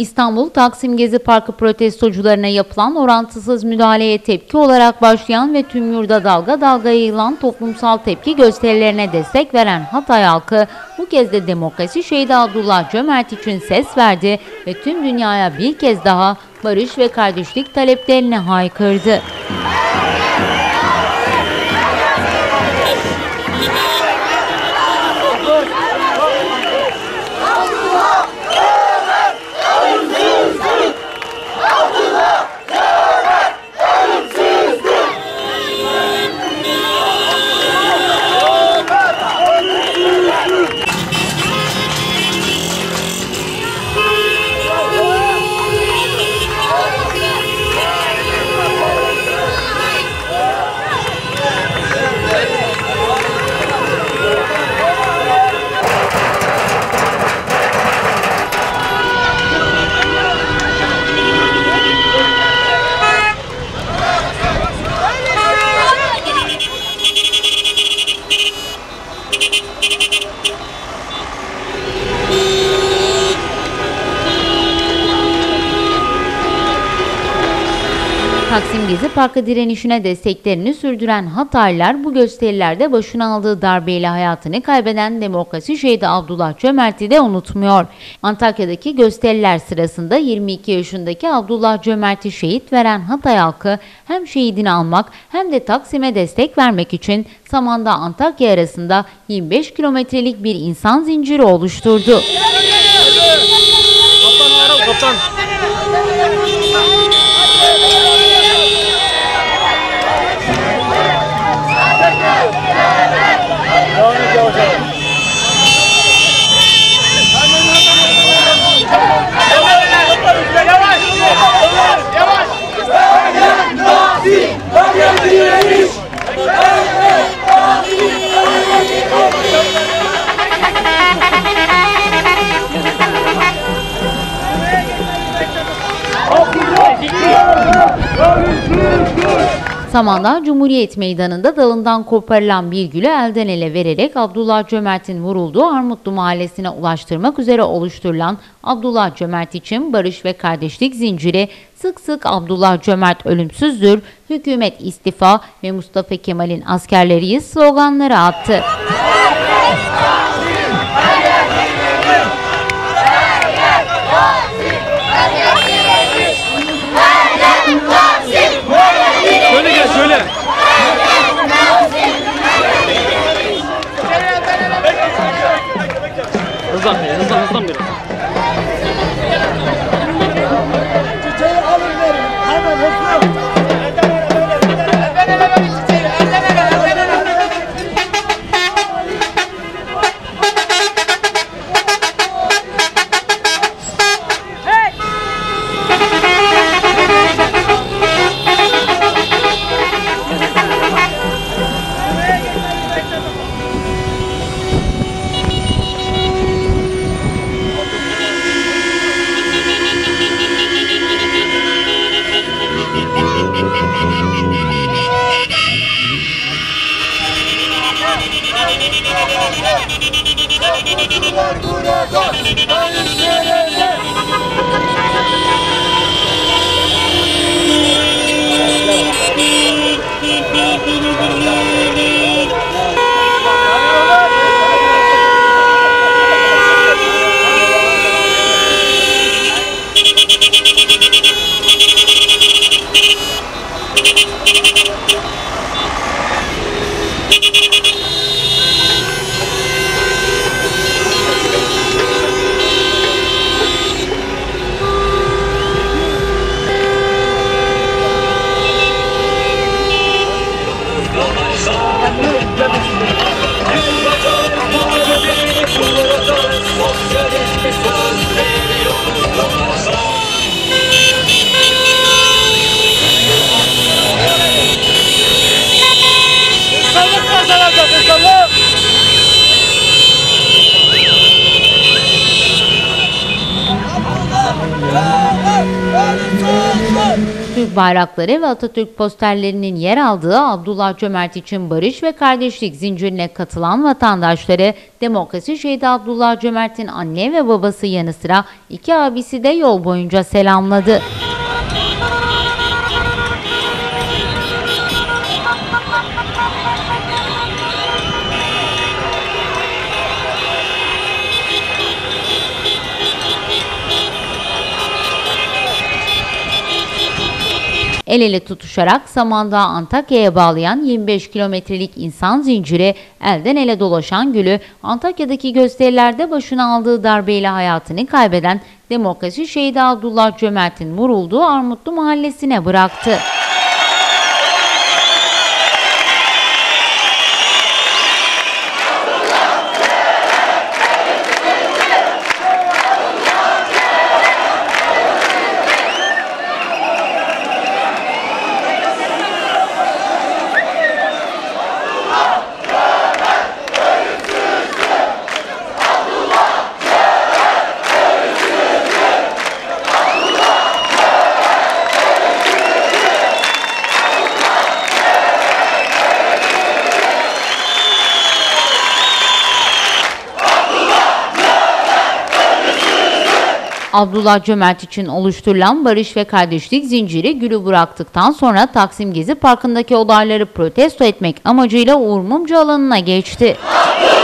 İstanbul Taksim Gezi Parkı protestocularına yapılan orantısız müdahaleye tepki olarak başlayan ve tüm yurda dalga dalga yayılan toplumsal tepki gösterilerine destek veren Hatay halkı bu kez de demokrasi şehidi Abdullah Cömert için ses verdi ve tüm dünyaya bir kez daha barış ve kardeşlik taleplerini haykırdı. Taksim Gezi Parkı direnişine desteklerini sürdüren Hataylılar bu gösterilerde başına aldığı darbeyle hayatını kaybeden demokrasi şehidi Abdullah Cömert'i de unutmuyor. Antakya'daki gösteriler sırasında 22 yaşındaki Abdullah Cömert'i şehit veren Hatay halkı hem şehidini almak hem de Taksim'e destek vermek için Saman'da Antakya arasında 25 kilometrelik bir insan zinciri oluşturdu. Kaptan. Saman'da Cumhuriyet Meydanı'nda dalından koparılan bir gülü elden ele vererek Abdullah Cömert'in vurulduğu Armutlu Mahallesi'ne ulaştırmak üzere oluşturulan Abdullah Cömert için barış ve kardeşlik zinciri sık sık Abdullah Cömert ölümsüzdür, hükümet istifa ve Mustafa Kemal'in askerleriyiz sloganları attı. Söyle. Hızlan biraz. Çiçeği alın verin. Hemen hızlı. Altyazı Türk bayrakları ve Atatürk posterlerinin yer aldığı Abdullah Cömert için barış ve kardeşlik zincirine katılan vatandaşları demokrasi şehidi Abdullah Cömert'in anne ve babası yanı sıra 2 abisi de yol boyunca selamladı. El ele tutuşarak Samandağ Antakya'ya bağlayan 25 kilometrelik insan zinciri elden ele dolaşan Gül'ü Antakya'daki gösterilerde başına aldığı darbeyle hayatını kaybeden demokrasi şehidi Abdullah Cömert'in vurulduğu Armutlu mahallesine bıraktı. Abdullah Cömert için oluşturulan barış ve kardeşlik zinciri Gül'ü bıraktıktan sonra Taksim Gezi Parkı'ndaki olayları protesto etmek amacıyla Uğur Mumcu alanına geçti.